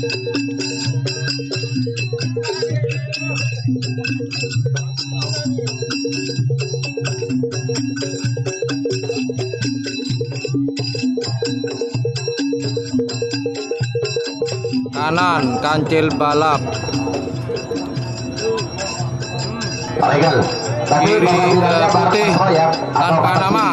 Kanan kancil balap, kiri putih tanpa nama.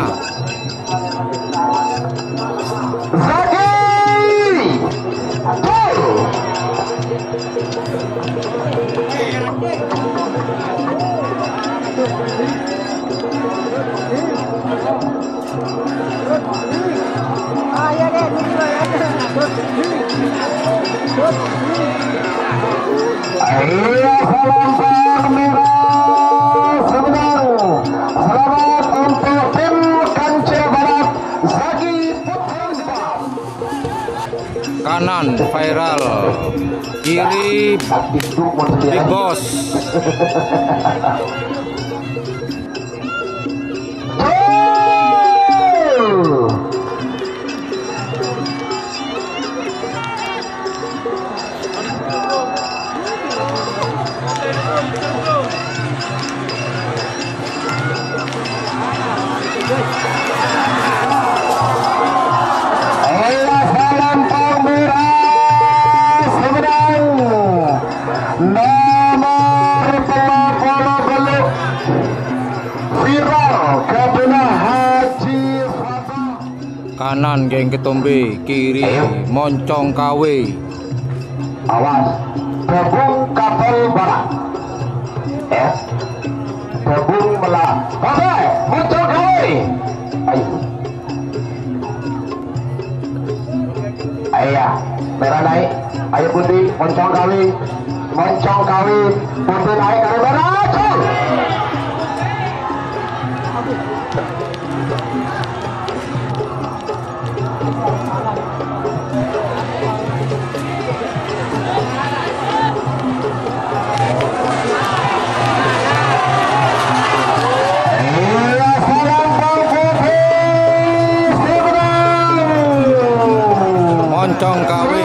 Kanan viral, kiri big boss. Kanan geng ketombe, kiri moncong kawe. Awas, kebun kapal barat. Kebun melah. Oke, moncong kawe. Ayo. Ayo, merah naik. Ayo putih, moncong kawe. Moncong kawe, putih naik dari merah. Moncong kawe.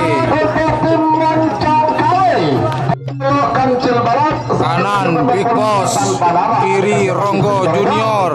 Kanan Big Boss, kiri Ronggo Junior.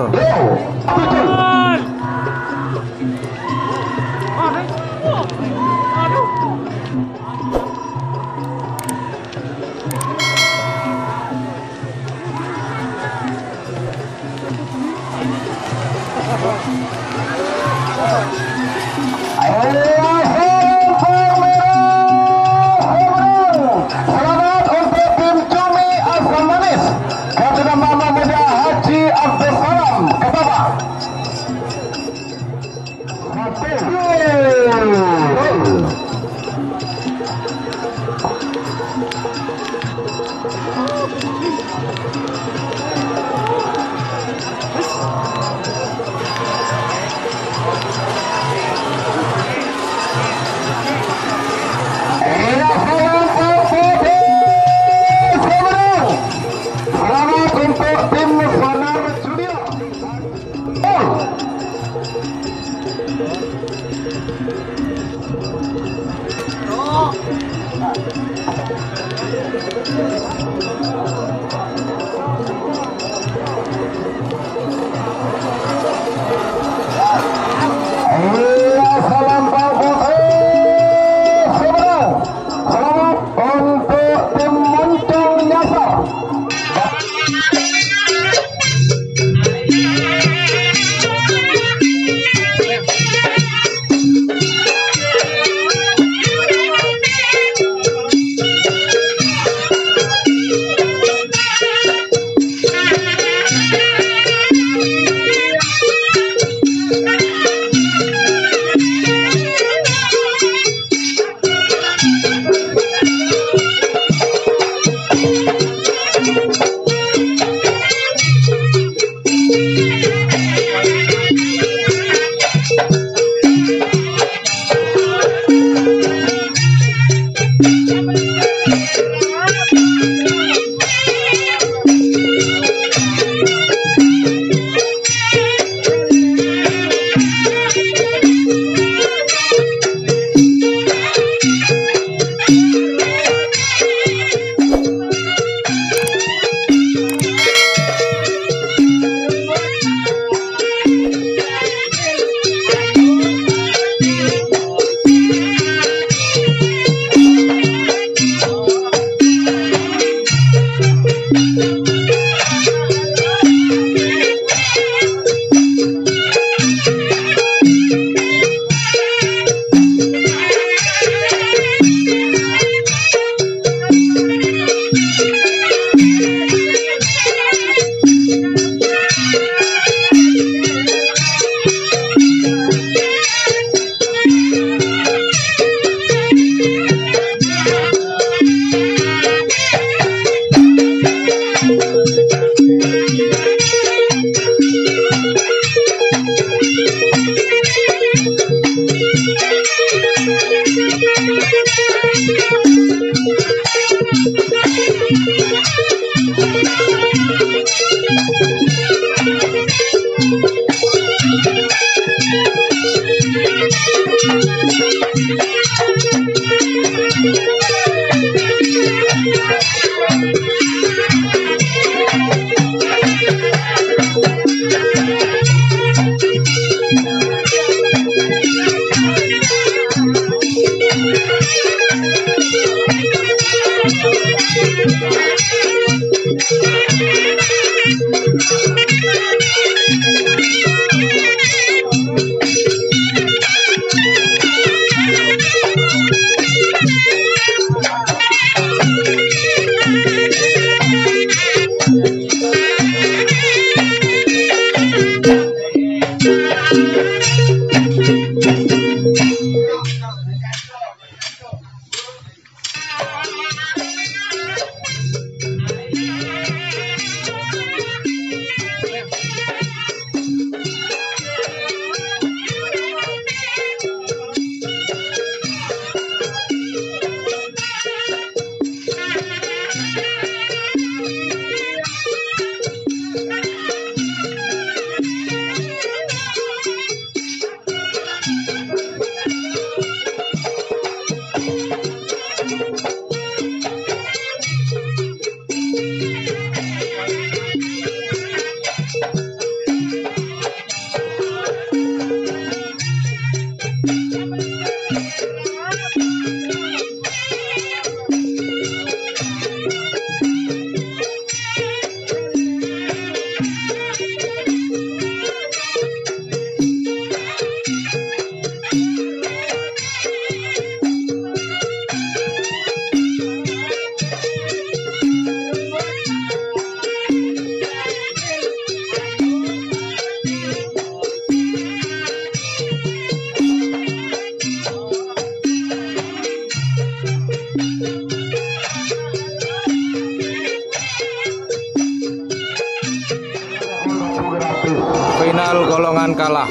Final golongan kalah.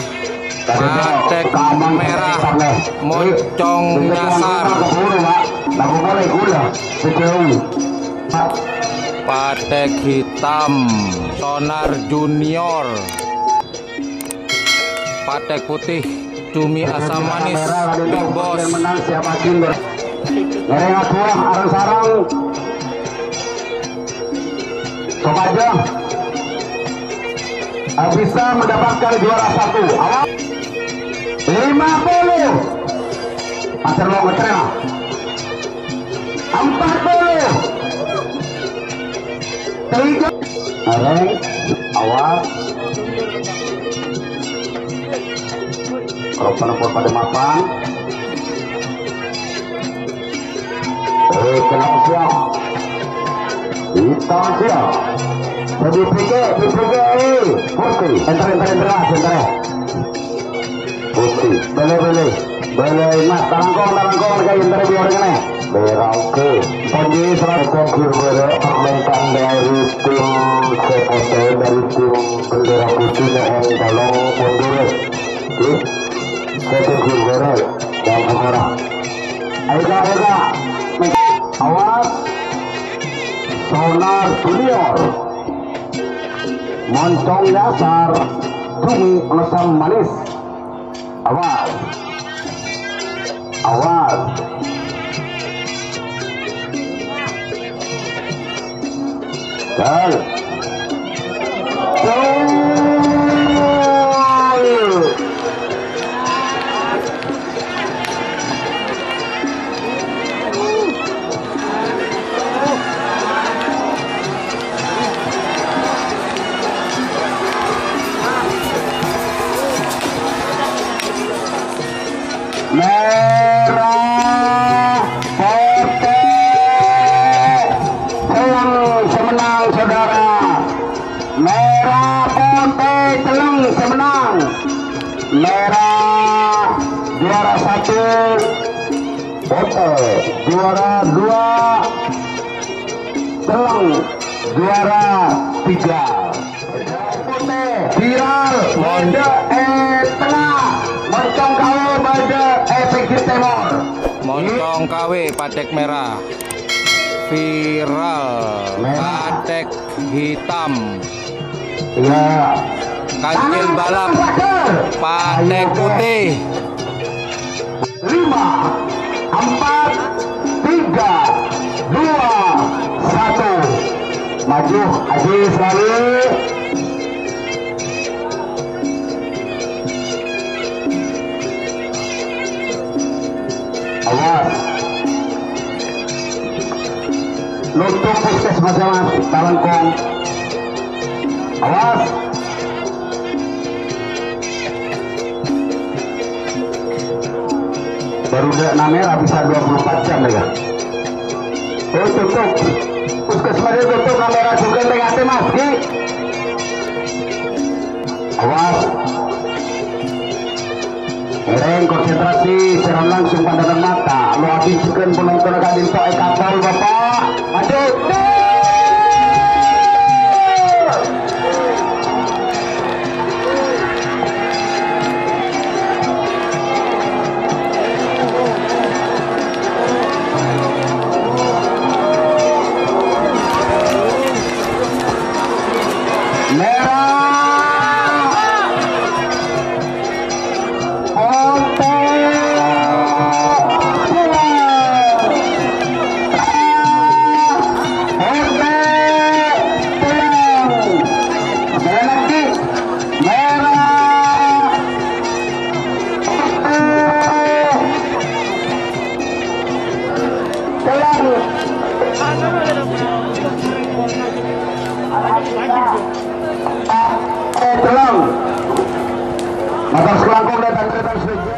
Patek merah moncong nyasar. Patek hitam sonar junior. Patek putih cumi asam manis Big Boss. Ngerengat buah arang-sarang sengaja bisa mendapatkan juara satu. Awal 50 Pasar lo ngetrema 40 3 awal kalau penempur pada mapan kenal siap hitam siap jadi pikir putih enter putih boleh mas tarangkong kayak enter di orangnya berangke pagi serang konfir permentan dari tim sekote dari tim bendera putih dan tolong Honduras konfir dan kamera ayo awas sonar junior moncong nyasar cumi asam manis awas Gal. Merah putih telang semenang saudara. Merah putih telang semenang. Merah juara 1, putih juara 2, telang juara 3. Putih viral mode tengah moncong kawe mode pinggir timur. Moncong KW patek merah. Viral patek hitam. Ya. Kancil balap patek putih. 5, 4, 3, 2, 1. Maju Haji selalu. Awas. Nutup puskesmas mas, talangkong. Awas. Baru merah bisa 24 jam ya. Oh tutup. Puskesmas tutup kamera juga negatif mas. Awas. Ereng konsentrasi seram langsung pandangan mata. Lu habiskan penonton akan dipakai kapal bapak. Maju. Telang. Motor selangkung datang ke